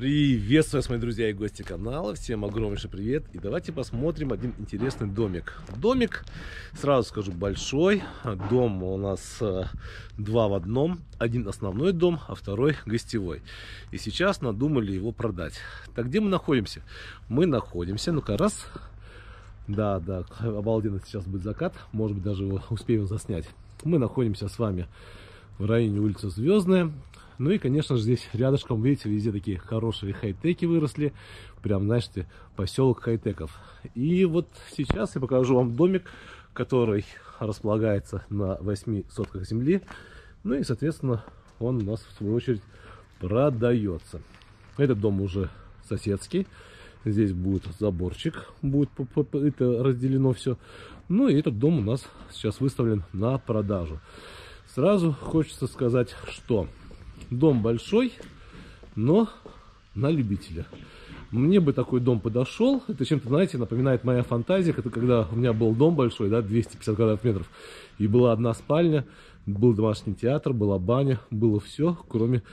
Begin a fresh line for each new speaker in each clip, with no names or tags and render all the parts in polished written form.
Приветствую вас, мои друзья и гости канала. Всем огромнейший привет. И давайте посмотрим один интересный домик. Домик, сразу скажу, большой. Дом у нас два в одном. Один основной дом, а второй гостевой. И сейчас надумали его продать. Так, где мы находимся? Мы находимся, ну-ка, раз. Да, обалденно сейчас будет закат. Может быть, даже его успеем заснять. Мы находимся с вами в районе улицы Звездная. Ну и, конечно же, здесь рядышком, видите, везде такие хорошие хай-теки выросли. Прям, знаете, поселок хай-теков. И вот сейчас я покажу вам домик, который располагается на 8 сотках земли. Ну и, соответственно, он у нас, в свою очередь, продается. Этот дом уже соседский. Здесь будет заборчик, будет это разделено все. Ну и этот дом у нас сейчас выставлен на продажу. Сразу хочется сказать, что дом большой, но на любителя. Мне бы такой дом подошел. Это чем-то, знаете, напоминает моя фантазия. Это когда у меня был дом большой, да, 250 квадратных метров. И была одна спальня, был домашний театр, была баня, было все, кроме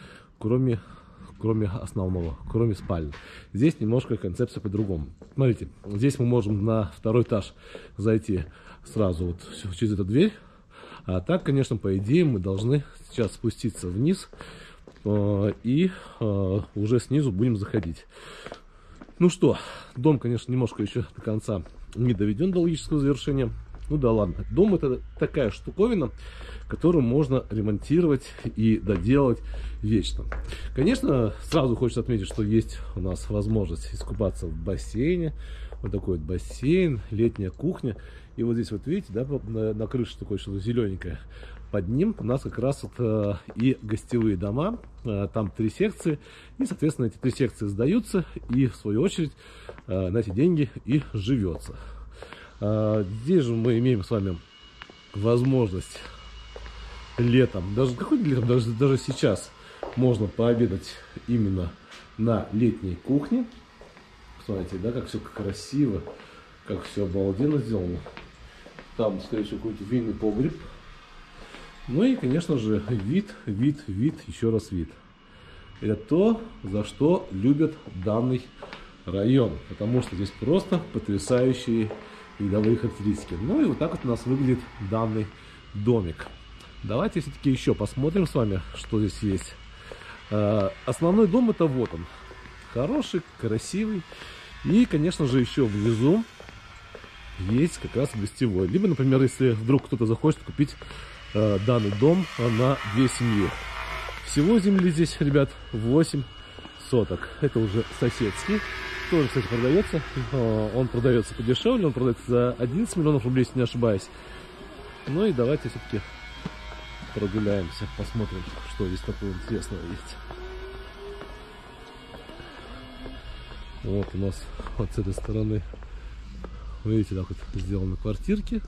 основного, кроме спальни. Здесь немножко концепция по-другому. Смотрите, здесь мы можем на второй этаж зайти сразу вот через эту дверь. А так, конечно, по идее, мы должны сейчас спуститься вниз и уже снизу будем заходить. Ну что, дом, конечно, немножко еще до конца не доведен до логического завершения. Ну да ладно, дом — это такая штуковина, которую можно ремонтировать и доделать вечно. Конечно, сразу хочется отметить, что есть у нас возможность искупаться в бассейне. Вот такой вот бассейн, летняя кухня. И вот здесь вот видите, да, на крыше такое что-то зелененькое. Под ним у нас как раз вот и гостевые дома. Там 3 секции. И, соответственно, эти 3 секции сдаются. И, в свою очередь, на эти деньги и живется. Здесь же мы имеем с вами возможность летом, даже какой летом, даже сейчас можно пообедать именно на летней кухне. Посмотрите, да, как все красиво, как все обалденно сделано. Там, скорее всего, какой-то винный погреб. Ну и, конечно же, вид, еще раз вид. Это то, за что любят данный район. Потому что здесь просто потрясающие видовые характеристики. Ну и вот так вот у нас выглядит данный домик. Давайте все-таки еще посмотрим с вами, что здесь есть. Основной дом — это вот он. Хороший, красивый. И, конечно же, еще внизу есть как раз гостевой. Либо, например, если вдруг кто-то захочет купить данный дом на 2 семьи. Всего земли здесь, ребят, 8 соток. Это уже соседский. Тоже, кстати, продается. Он продается подешевле. Он продается за 11 миллионов рублей, если не ошибаюсь. Ну и давайте все-таки прогуляемся, посмотрим, что здесь такого интересного есть. Вот у нас вот с этой стороны, видите, так вот сделаны квартирки.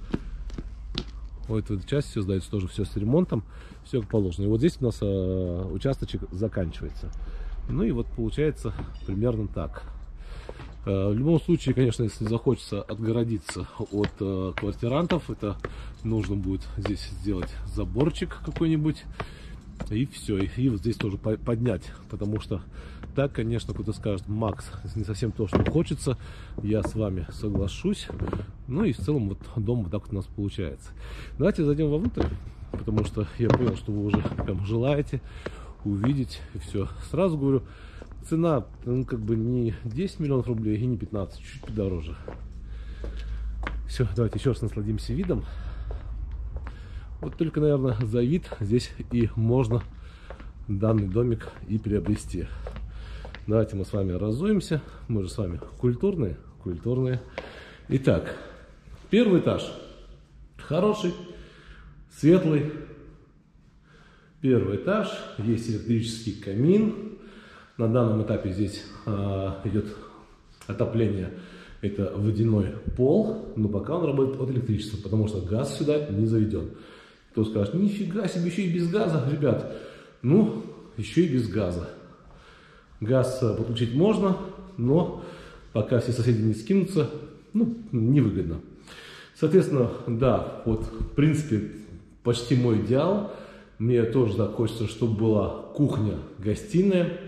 Вот эта часть все сдается тоже, все с ремонтом, все как положено. И вот здесь у нас участочек заканчивается. Ну и вот получается примерно так. В любом случае, конечно, если захочется отгородиться от квартирантов, это нужно будет здесь сделать заборчик какой-нибудь. И все, и вот здесь тоже поднять, потому что так, конечно, кто-то скажет: Макс, не совсем то, что хочется. Я с вами соглашусь. Ну и в целом вот дом вот так вот у нас получается. Давайте зайдем вовнутрь, потому что я понял, что вы уже прям желаете увидеть. И все, сразу говорю, цена, ну, как бы не 10 миллионов рублей и не 15, чуть-чуть подороже. Все, давайте еще раз насладимся видом. Вот только, наверное, за вид здесь и можно данный домик и приобрести. Давайте мы с вами разуемся. Мы же с вами культурные. Итак, первый этаж. Хороший, светлый. Первый этаж. Есть электрический камин. На данном этапе здесь идет отопление. Это водяной пол. Но пока он работает от электричества, потому что газ сюда не заведен. Кто скажет: нифига себе, еще и без газа, ребят. Ну, еще и без газа. Газ подключить можно, но пока все соседи не скинутся, ну, невыгодно. Соответственно, да, вот, в принципе, почти мой идеал. Мне тоже так хочется, чтобы была кухня-гостиная.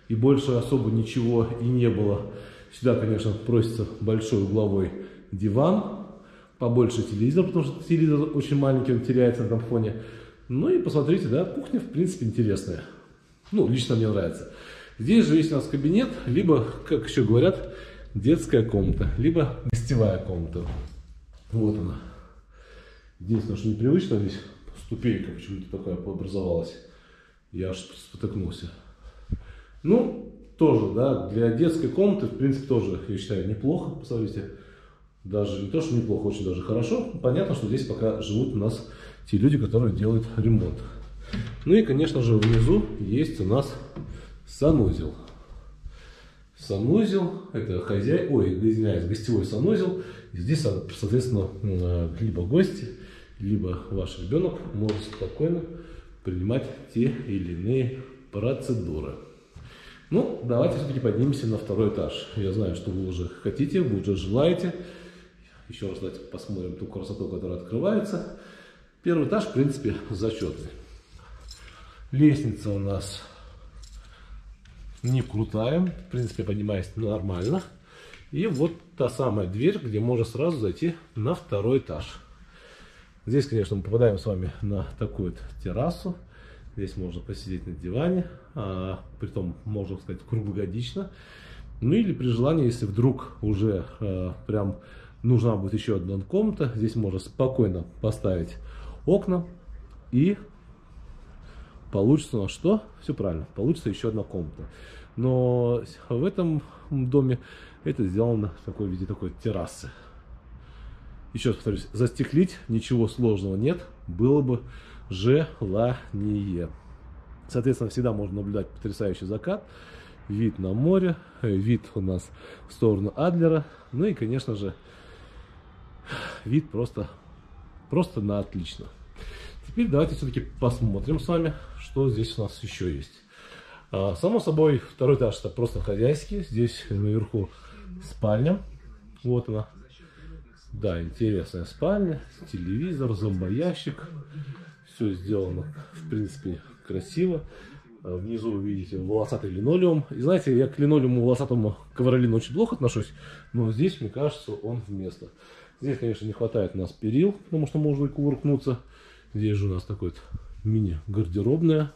и больше особо ничего и не было. Сюда, конечно, просится большой угловой диван, побольше телевизор, потому что телевизор очень маленький, он теряется на этом фоне. Ну и посмотрите, да, кухня, в принципе, интересная. Ну, лично мне нравится. Здесь же есть у нас кабинет, либо, как еще говорят, детская комната, либо гостевая комната. Вот она. Здесь, потому что непривычно, здесь ступенька почему-то такая образовалась. Я аж спотыкнулся. Ну, тоже, да, для детской комнаты, в принципе, тоже, я считаю, неплохо, посмотрите. Даже не то, что неплохо, очень даже хорошо. Понятно, что здесь пока живут у нас те люди, которые делают ремонт. Ну и, конечно же, внизу есть у нас санузел. Санузел, это извиняюсь, гостевой санузел. И здесь, соответственно, либо гости, либо ваш ребенок может спокойно принимать те или иные процедуры. Ну, давайте все-таки поднимемся на второй этаж. Я знаю, что вы уже хотите, вы уже желаете. Еще раз давайте посмотрим ту красоту, которая открывается. Первый этаж, в принципе, зачетный. Лестница у нас не крутая, в принципе, поднимаясь нормально. И вот та самая дверь, где можно сразу зайти на второй этаж. Здесь, конечно, мы попадаем с вами на такую вот террасу. Здесь можно посидеть на диване, притом, можно сказать, круглогодично. Ну или при желании, если вдруг уже прям нужна будет еще одна комната, здесь можно спокойно поставить окна и получится у нас что? Все правильно, получится еще одна комната. Но в этом доме это сделано в такой виде такой террасы. Еще раз повторюсь, застеклить ничего сложного нет, было бы желание. Соответственно, всегда можно наблюдать потрясающий закат, вид на море, вид у нас в сторону Адлера, ну и, конечно же, вид просто на отлично. Теперь давайте все-таки посмотрим с вами, что здесь у нас еще есть. Само собой, второй этаж это просто хозяйский, здесь наверху спальня, вот она. Да, интересная спальня, телевизор, зомбоящик. Все сделано, в принципе, красиво. Внизу вы видите волосатый линолеум. И знаете, я к линолеуму волосатому ковролину очень плохо отношусь, но здесь, мне кажется, он вместо. Здесь, конечно, не хватает у нас перил, потому что можно и кувыркнуться. Здесь же у нас такой вот мини-гардеробная.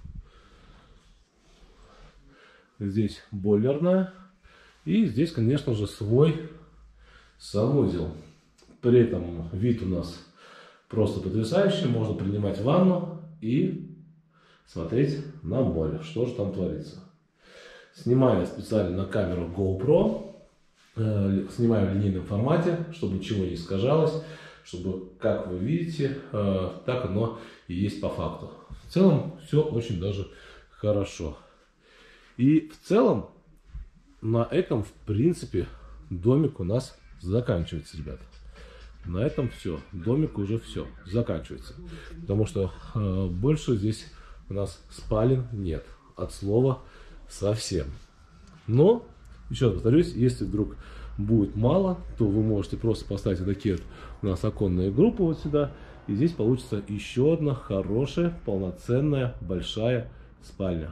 Здесь бойлерная. И здесь, конечно же, свой санузел. При этом вид у нас просто потрясающий. Можно принимать ванну и смотреть на море, что же там творится. Снимаю специально на камеру GoPro. Снимаю в линейном формате, чтобы ничего не искажалось. Чтобы, как вы видите, так оно и есть по факту. В целом, все очень даже хорошо. И в целом, на этом, в принципе, домик у нас заканчивается, ребята. На этом все. Домик уже все. Заканчивается. Потому что больше здесь у нас спален нет. От слова совсем. Но, еще раз повторюсь, если вдруг будет мало, то вы можете просто поставить вот такие вот у нас оконные группы вот сюда. И здесь получится еще одна хорошая, полноценная, большая спальня.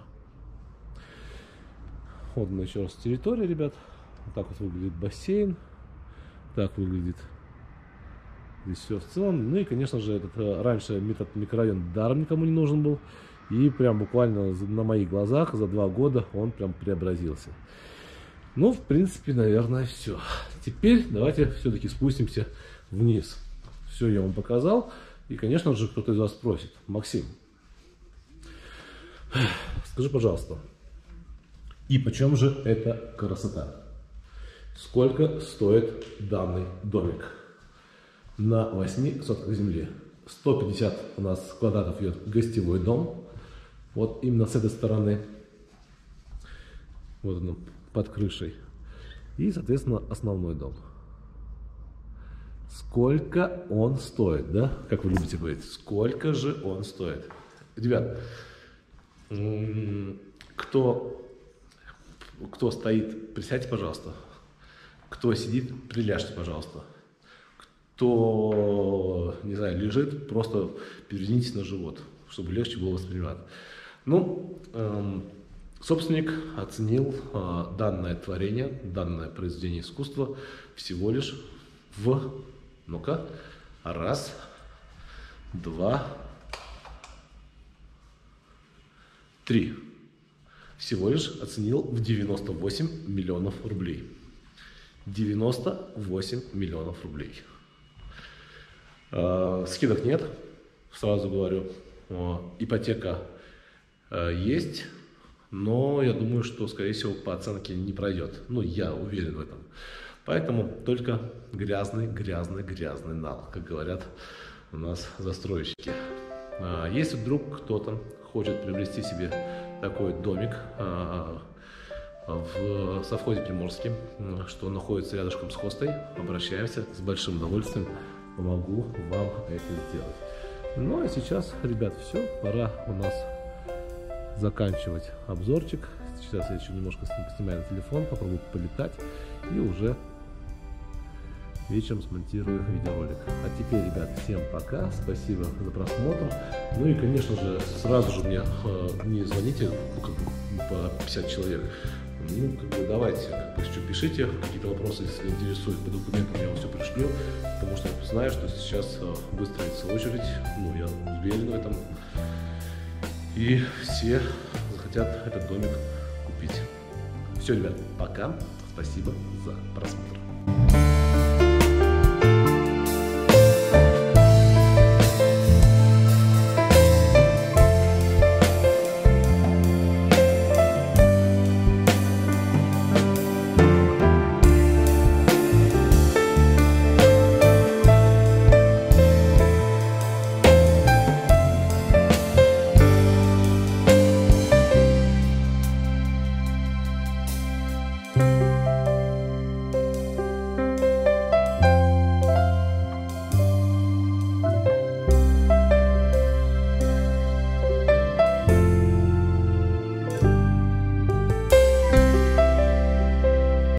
Вот она еще раз территория, ребят. Вот так вот выглядит бассейн. Так выглядит здесь все в целом. Ну и, конечно же, этот раньше этот микрорайон даром никому не нужен был. И прям буквально на моих глазах за 2 года он прям преобразился. Ну, в принципе, наверное, все. Теперь давайте все-таки спустимся вниз. Все я вам показал. И, конечно же, кто-то из вас спросит: Максим, скажи, пожалуйста, и почем же эта красота? Сколько стоит данный домик? На 8 сотках земли. 150 у нас квадратов идет гостевой дом. Вот именно с этой стороны. Вот он под крышей. И, соответственно, основной дом. Сколько он стоит, да? Как вы любите говорить, сколько же он стоит? Ребят, кто стоит, присядьте, пожалуйста. Кто сидит, приляжьте, пожалуйста. Кто, не знаю, лежит, просто перевернитесь на живот, чтобы легче было воспринимать. Ну, Собственник оценил данное творение, данное произведение искусства всего лишь в, ну-ка, раз, два, три. Всего лишь оценил в 98 миллионов рублей. 98 миллионов рублей. Скидок нет, сразу говорю. Ипотека есть, но я думаю, что, скорее всего, по оценке не пройдет. Ну, я уверен в этом. Поэтому только грязный нал, как говорят у нас застройщики. Если вдруг кто-то хочет приобрести себе такой домик в совхозе Приморский, что находится рядышком с хостой, обращаемся, с большим удовольствием помогу вам это сделать. Ну а сейчас, ребят, все, пора у нас заканчивать обзорчик. Сейчас я еще немножко поснимаю на телефон, попробую полетать и уже вечером смонтирую видеоролик. А теперь, ребят, всем пока, спасибо за просмотр. Ну и, конечно же, сразу же мне не звоните, по 50 человек. Ну, давайте, пишите какие-то вопросы, если интересует, по документам я вам все пришлю, потому что я знаю, что сейчас выстроится очередь, ну, я уверен в этом, и все захотят этот домик купить. Все, ребят, пока, спасибо за просмотр.